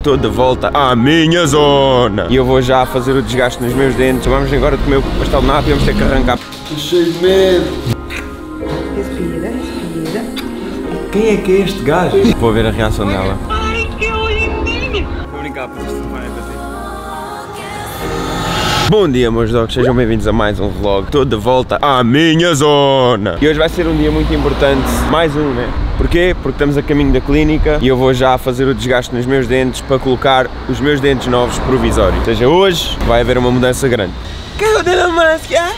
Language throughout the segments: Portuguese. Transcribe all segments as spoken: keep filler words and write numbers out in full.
Estou de volta à minha zona e eu vou já fazer o desgaste nos meus dentes. Vamos agora comer o pastel de nata e vamos ter que arrancar. Estou cheio de medo. Respira, respira. Quem é que é este gajo? Vou ver a reação dela. Ai, que lindinho! Vou brincar, pois isto vai acontecer. Bom dia, meus dogs, sejam bem-vindos a mais um vlog. Estou de volta à minha zona. E hoje vai ser um dia muito importante, mais um, né? Porquê? Porque estamos a caminho da clínica e eu vou já fazer o desgaste nos meus dentes para colocar os meus dentes novos provisórios. Ou seja, hoje vai haver uma mudança grande. Carro da máscara!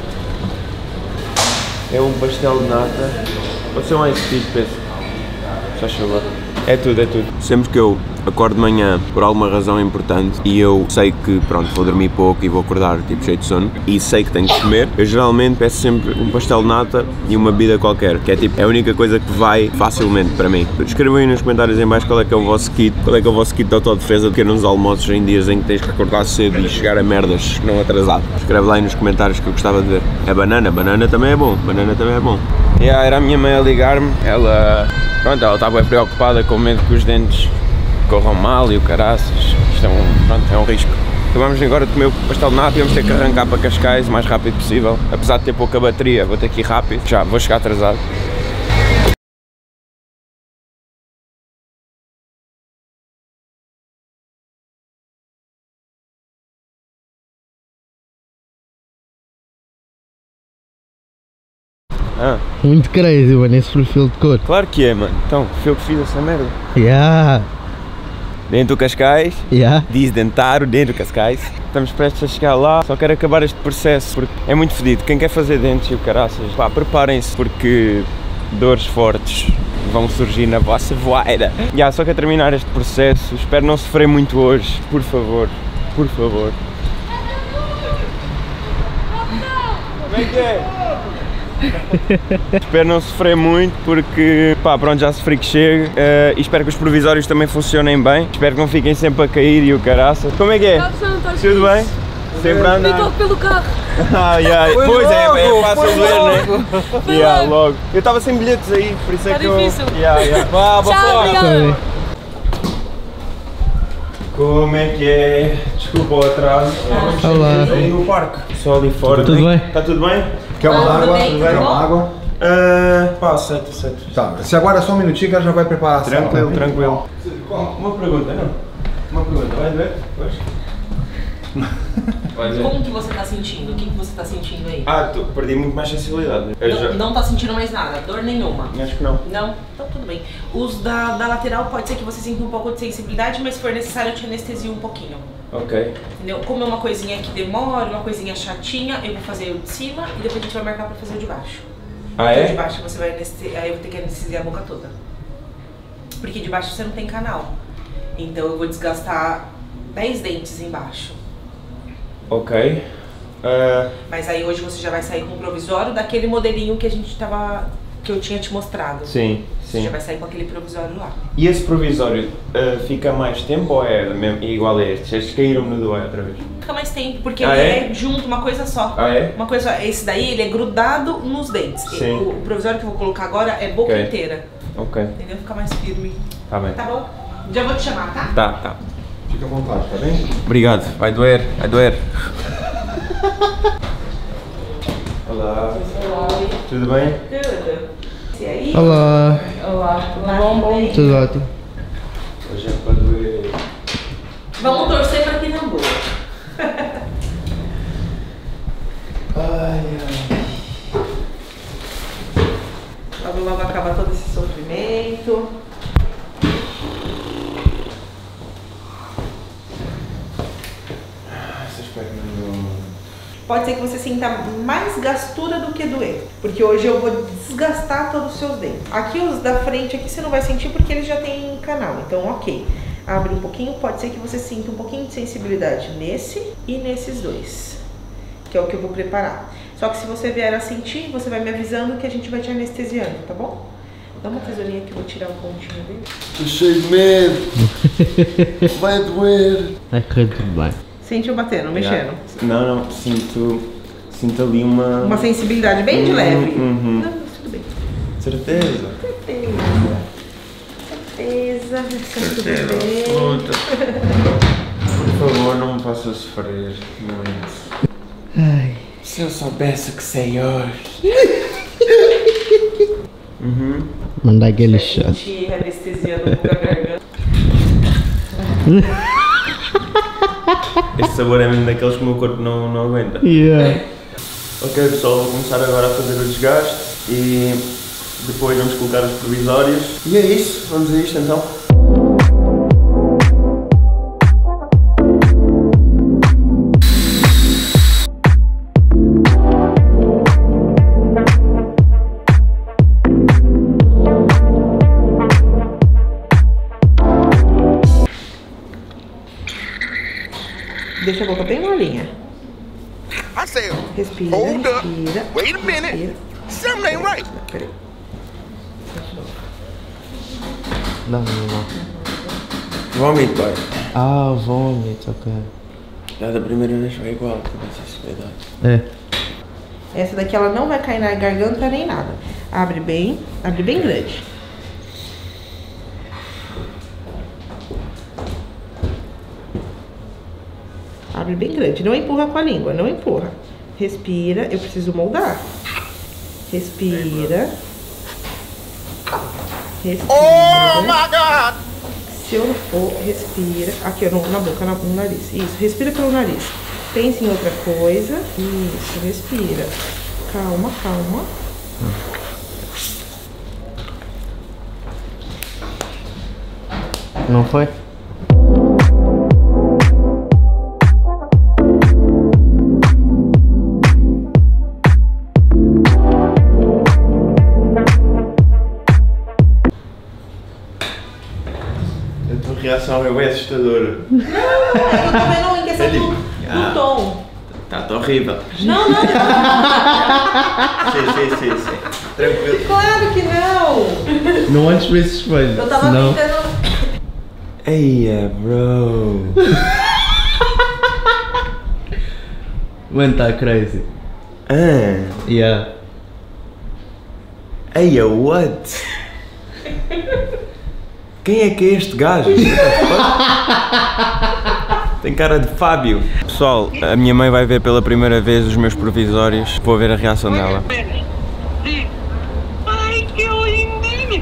É um pastel de nata. Pode ser um ice cream, peço. Só favor. É tudo, é tudo. Sempre que eu acordo de manhã por alguma razão importante e eu sei que, pronto, vou dormir pouco e vou acordar tipo cheio de sono e sei que tenho que comer, eu geralmente peço sempre um pastel de nata e uma bebida qualquer, que é tipo, é a única coisa que vai facilmente para mim. Escrevam aí nos comentários em baixo qual é que é o vosso kit, qual é que é o vosso kit de autodefesa de pequenos almoços em dias em que tens que acordar cedo e chegar a merdas não atrasado. Escreve lá aí nos comentários que eu gostava de ver. É banana, banana também é bom, banana também é bom. E yeah, era a minha mãe a ligar-me, ela, pronto, ela estava preocupada com medo que os dentes corram mal e o caraças, isto é um, pronto, é um risco. Então vamos agora comer o pastel de nata e vamos ter que arrancar para Cascais o mais rápido possível. Apesar de ter pouca bateria, vou ter que ir rápido, já vou chegar atrasado. Ah. Muito crazy, mano, esse perfil de cor. Claro que é, mano. Então, foi eu que fiz essa merda. Yeah. Dentro do Cascais, Yeah. diz Dentaro, dentro do Cascais. Estamos prestes a chegar lá, só quero acabar este processo porque é muito fedido. Quem quer fazer dentes e o caraças, pá, preparem-se porque dores fortes vão surgir na vossa voeira. Yeah, só quero terminar este processo, espero não sofrer muito hoje, por favor, por favor. Como é que é? Espero não sofrer muito porque, pá, pronto, já sofri que chegue uh, e espero que os provisórios também funcionem bem. Espero que não fiquem sempre a cair e o caraça. Como é que é? Tudo bem? Sempre a andar? Fico pelo carro. Ah, yeah. Pois é, é fácil ver, né? Yeah, logo. Eu estava sem bilhetes aí, por isso é tá que eu... difícil. Yeah, yeah. Vá, vá Tchau, obrigada. Como é que é? Desculpa o atraso. Olá. Ali no parque. Só ali fora. Tudo bem? Está tudo bem? Quer uma Ah, água? bem, Quer tá uma bom? água? Uh, pá, aceito, aceito. Tá, se aguarda só um minutinho que ela já vai preparar a sala. Tranquilo, tranquilo. Uma pergunta, não? Uma pergunta, vai doer? Pois? Vai doer? Como que você tá sentindo? O que, que você tá sentindo aí? Ah, tô, perdi muito mais sensibilidade. Eu já... Não, não tá sentindo mais nada, dor nenhuma? Acho que não. Não? Então tudo bem. Os da, da lateral pode ser que você sinta um pouco de sensibilidade, mas se for necessário eu te anestesio um pouquinho. Ok. Entendeu? Como é uma coisinha que demora, uma coisinha chatinha, eu vou fazer o de cima e depois a gente vai marcar pra fazer o de baixo. Ah, Então, é? de baixo você vai anestesiar, aí eu vou ter que anestesiar a boca toda. Porque de baixo você não tem canal. Então eu vou desgastar dez dentes embaixo. Ok. Uh, Mas aí hoje você já vai sair com o provisório daquele modelinho que a gente tava, que eu tinha te mostrado. sim, Você sim. já vai sair com aquele provisório lá. E esse provisório uh, fica mais tempo ou é mesmo, igual a estes? Estes caíram-me no Dubai outra vez. Fica mais tempo, porque Ah, ele é? é junto, uma coisa só. Ah, é? Uma coisa só. Esse daí, ele é grudado nos dentes. Sim. O, o provisório que eu vou colocar agora é boca Ok. inteira. Ok. Entendeu? Fica mais firme. Tá bem. Tá bom? Já vou te chamar, tá? Tá, tá. Fica à vontade, tá bem? Obrigado. Vai doer, vai doer. Olá. Oi. Tudo bem? Tudo. E aí? Olá. Olá. Tudo bom? Bom. Tudo ótimo. Hoje é para doer. Vamos torcer pra que não doa. Ai, ai. Logo, logo acaba todo esse sofrimento. Essas pernas não... Pode ser que você sinta mais gastura do que doer, porque hoje eu vou desgastar todos os seus dentes. Aqui os da frente aqui você não vai sentir porque eles já têm canal, então ok. Abre um pouquinho, pode ser que você sinta um pouquinho de sensibilidade nesse e nesses dois, que é o que eu vou preparar. Só que se você vier a sentir, você vai me avisando que a gente vai te anestesiando, tá bom? Dá uma tesourinha que eu vou tirar o pontinho dele. Estou cheio de medo. Vai doer. Vai correr tudo bem. Sentiu batendo, mexendo? Não, não, sinto, sinto ali uma... Uma sensibilidade bem de leve. Uhum. Não, mas tudo bem. Certeza? Certeza. tristeza. Tudo Filho da bem. puta. Por favor, não me faça sofrer muito. Ai. Se eu soubesse que sei hoje. Uhum. Mandar aquele shot. Sentir anestesiando um pouco a garganta. Este sabor é mesmo daqueles que o meu corpo não, não aguenta. Yeah. Ok pessoal, vou começar agora a fazer o desgaste e depois vamos colocar os provisórios. E é isso, vamos a isto então. Deixa a boca bem molinha. I said, Respira, hold up. respira. Wait a minute. Respira. Something ain't right. Peraí. Não, não, não. Vómito, pai. Ah, vômito, ok. Já da primeira vez foi igual, que não sei se vai dar. É. Essa daqui ela não vai cair na garganta nem nada. Abre bem, abre bem grande. Abre bem grande. Não empurra com a língua, não empurra. Respira. Eu preciso moldar. Respira. Respira. Oh my God! Se eu não for, respira. Aqui, ó, no- na boca, na- no nariz. Isso, respira pelo nariz. Pense em outra coisa. Isso, respira. Calma, calma. Não foi? A tua reação é bem assustadora. Eu tô vendo em questão do, Ah. do tom. Está horrível. Não, não, não. Sim, sim, sim, sim. Tranquilo. Claro que não. Não antes para esse espelho. Eu tava senão... tentando. Eia, bro. Mano, tá crazy. Ah. Yeah. Eia, what? Quem é que é este gajo? Tem cara de Fábio. Pessoal, a minha mãe vai ver pela primeira vez os meus provisórios. Vou ver a reação dela. Ai, que lindinho!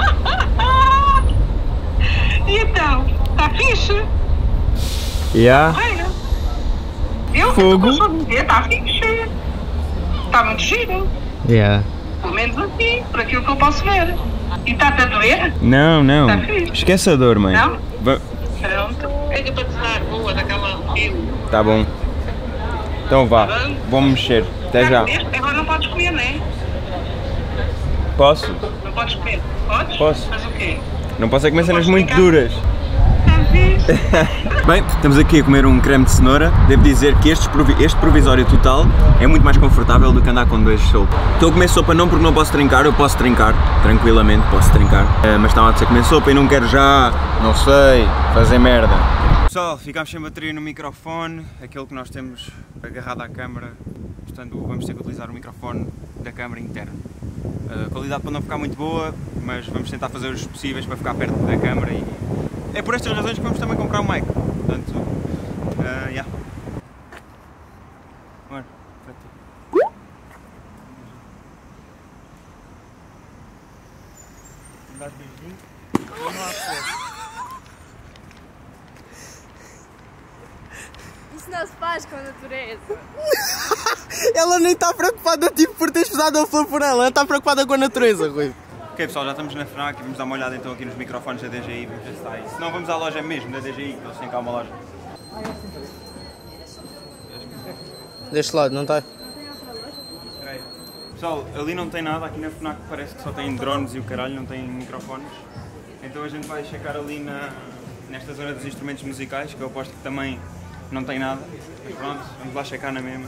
Então, tá fixe? Yeah? Olha, eu Fogo. que posso dizer, tá fixe. Tá muito giro. Yeah. Pelo menos assim, por aquilo que eu posso ver. E tá-te a doer? Não, não. Tá fixe. Esquece a dor, mãe. Não? Va- Pronto. Pega para te dar boa daquela fio. Tá bom. Então vá. Vou-me mexer. Até já. Agora não podes comer, não é? Posso? Não podes comer. Podes? Posso. Mas o quê? Não posso é comer cenas Posso muito ficar? duras. Tá fixe. Bem, estamos aqui a comer um creme de cenoura. Devo dizer que este, provi este provisório total é muito mais confortável do que andar com dois soltos. Estou a comer sopa não porque não posso trincar, eu posso trincar, tranquilamente posso trincar. Uh, mas estava a dizer comer sopa e não quero já, não sei, fazer merda. Pessoal, ficámos sem bateria no microfone, aquele que nós temos agarrado à câmara. Portanto, vamos ter que utilizar o microfone da câmara interna. A qualidade pode não ficar muito boa, mas vamos tentar fazer os possíveis para ficar perto da câmara e é por estas razões que vamos também comprar um mic. Portanto, uh, yeah. Bora, para ti. Dás beijinho? Ou não há fogo? Isso não se faz com a natureza. Ela nem está preocupada tipo, por teres pesado a flor por ela, ela está preocupada com a natureza, Rui. Ok pessoal, já estamos na FNAC e vamos dar uma olhada então aqui nos microfones da D G I, vamos ver se está aí. Se não, vamos à loja mesmo da D G I, que eles têm cá uma loja. Deste lado, não está? Pessoal, ali não tem nada, aqui na FNAC parece que só tem drones e o caralho, não tem microfones. Então a gente vai checar ali na, nesta zona dos instrumentos musicais, que eu aposto que também não tem nada. Mas pronto, vamos lá checar na mesma.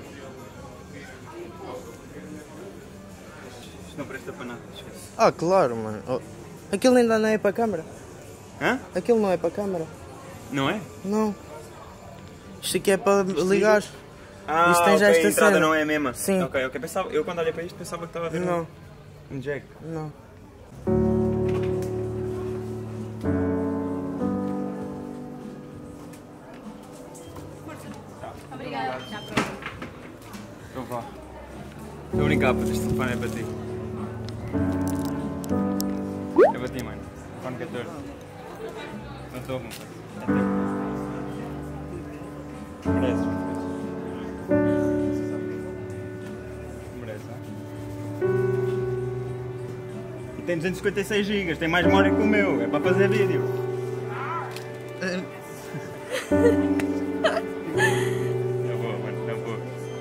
Isto não presta para nada, esquece. Ah, claro, mano. Oh, aquilo ainda não é para a câmara. Hã? Aquilo não é para a câmara. Não é? Não. Isto aqui é para ligar. Ah, Isto tem já ok, esta a entrada cena. não é a mesma? Sim. Ok, ok. Pensava, eu quando olhei para isto pensava que estava a ver Não. um, um jack. Não. Obrigada. Já pronto. Então vá. Estou a brincar, puto, este telefone é para ti. É para ti, mano. Telefone catorze. Não estou a bom. É teu. Mereces. Merece, não? E tem duzentos e cinquenta e seis gigas, tem mais memória que o meu. É para fazer vídeo. Na boa, mano, na boa.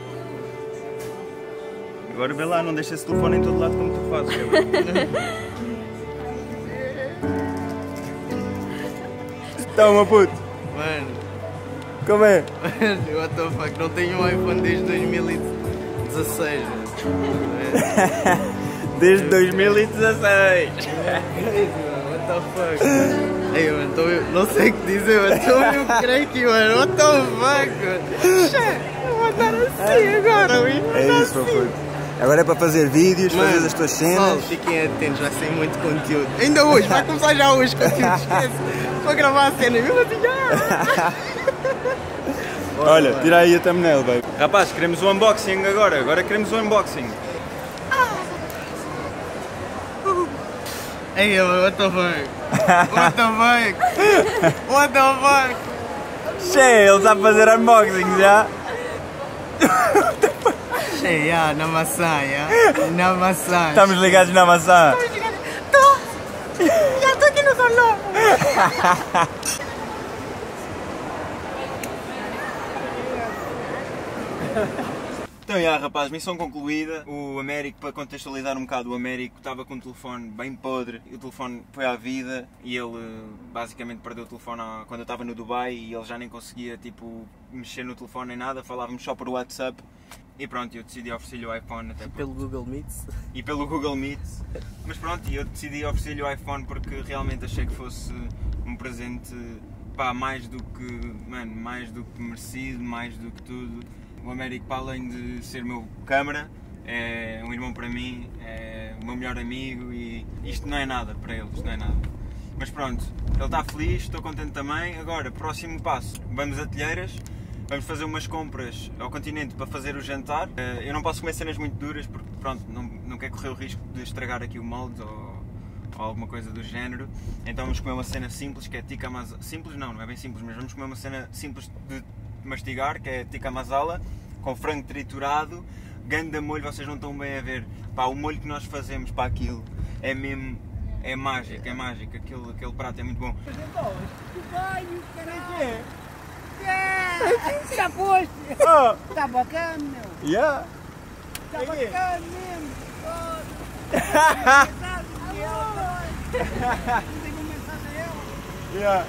Agora vê lá, não deixa esse telefone em todo lado como tu fazes, cabrão. Toma, puto. Mano. Como é? What the fuck, não tenho um iPhone desde dois mil e dezasseis. Desde dois mil e dezasseis. What the fuck. Ei, mano, tô, não sei o que dizer, mano. Estou meio cranky, mano. What the fuck, mano. Vou andar assim agora, mano. É isso, meu puto. Agora é para fazer vídeos, Mano, fazer as tuas cenas. Pessoal, fiquem atentos, vai ser muito conteúdo. Ainda hoje, vai começar já hoje conteúdo, esquece. Vou gravar a cena, mesmo assim já. Olha, tira aí a thumbnail, baby. Rapaz, queremos o unboxing agora. Agora queremos o unboxing. Ei, mano, what the fuck? What the fuck? What the fuck? Che, ele sabe fazer unboxing já. Ei, ah, na maçã, já. Na maçã. Estamos ligados na maçã. Tô! Já estou aqui no salão! Então, já, rapaz, missão concluída. O Américo, para contextualizar um bocado, o Américo estava com o telefone bem podre. E o telefone foi à vida e ele basicamente perdeu o telefone quando eu estava no Dubai e ele já nem conseguia, tipo, mexer no telefone nem nada. Falávamos só por WhatsApp. E pronto, eu decidi oferecer-lhe o iPhone até Pelo Google Meet. E pelo Google Meet. Mas pronto, eu decidi oferecer-lhe o iPhone porque realmente achei que fosse um presente, pá, mais do que, mano, mais do que merecido, mais do que tudo. O Américo, para além de ser meu câmara, é um irmão para mim, é o meu melhor amigo e isto não é nada para ele, isto não é nada. Mas pronto, ele está feliz, estou contente também. Agora, próximo passo, vamos a Telheiras. Vamos fazer umas compras ao continente para fazer o jantar. Eu não posso comer cenas muito duras porque, pronto, não, não quero correr o risco de estragar aqui o molde ou, ou alguma coisa do género. Então vamos comer uma cena simples, que é tikka masala. Simples não, não é bem simples, mas vamos comer uma cena simples de mastigar, que é tikka masala, com frango triturado, ganda molho, vocês não estão bem a ver. Pá, o molho que nós fazemos para aquilo é mesmo, é mágico, é mágico. Aquele, aquele prato é muito bom. Já foste! Oh. Tá bacana, meu! Yeah. Tá bacana mesmo! Yeah.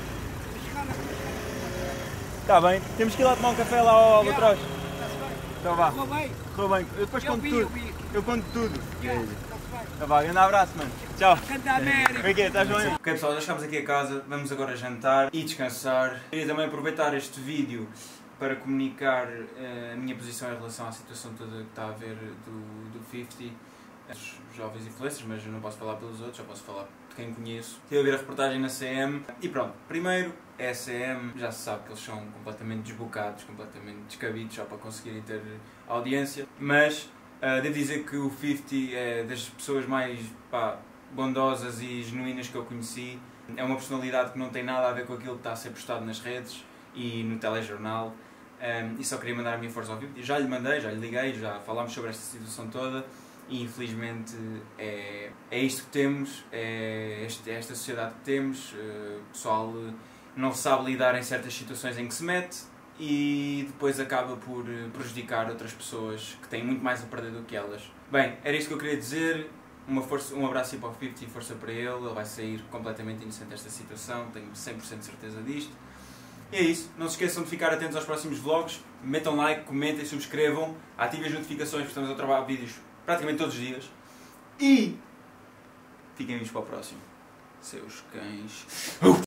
Tá bem, temos que ir lá tomar um café lá ao Albatroz. Então vá. Correu bem? Correu bem. Eu depois Eu conto vi, tudo. eu vi. Eu conto tudo. Yeah. Então vá, grande abraço, mano. Tchau. Canta América. Como é que é? Estás bem? Ok pessoal, já chegámos aqui a casa. Vamos agora jantar e descansar. Queria também aproveitar este vídeo para comunicar uh, a minha posição em relação à situação toda que está a haver do, do cinquenta. Os jovens influencers, mas eu não posso falar pelos outros, só posso falar de quem conheço. Estive a ver a reportagem na C M e pronto, primeiro, a C M, já se sabe que eles são completamente desbocados, completamente descabidos só para conseguirem ter audiência, mas uh, devo dizer que o cinquenta é das pessoas mais, pá, bondosas e genuínas que eu conheci. É uma personalidade que não tem nada a ver com aquilo que está a ser postado nas redes e no telejornal. Um, e só queria mandar a minha força ao vivo. Já lhe mandei, já lhe liguei, já falámos sobre esta situação toda. E infelizmente é, é isto que temos, é, este, é esta sociedade que temos. Uh, o pessoal não sabe lidar em certas situações em que se mete e depois acaba por prejudicar outras pessoas que têm muito mais a perder do que elas. Bem, era isto que eu queria dizer. Uma força, um abraço para o cinquenta e força para ele. Ele vai sair completamente inocente desta situação, tenho cem por cento de certeza disto. E é isso, não se esqueçam de ficar atentos aos próximos vlogs, metam like, comentem, subscrevam, ativem as notificações porque estamos a trabalhar vídeos praticamente todos os dias. E fiquem vivos para o próximo. Seus cães.